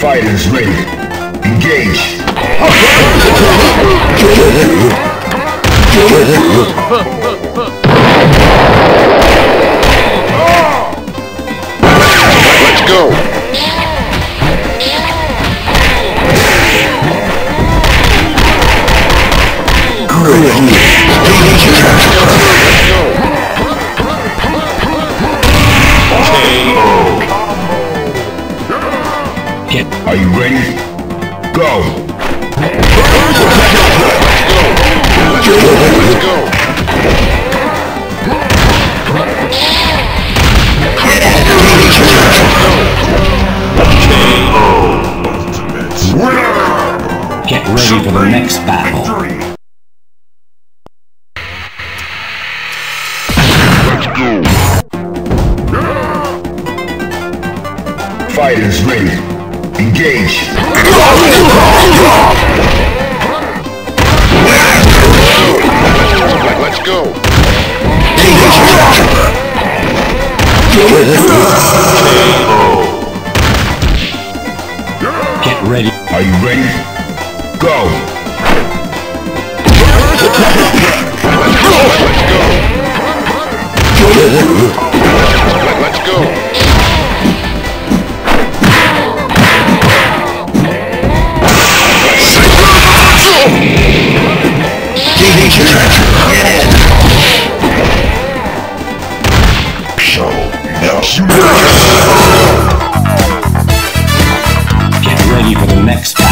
Fighters ready. Engage. Let's go. Are you ready? Go! Let's go. Get ready for the next battle. Fighters ready. Engage. Let's go. Get ready. Are you ready? Go! Let's go. Get ready for the next battle.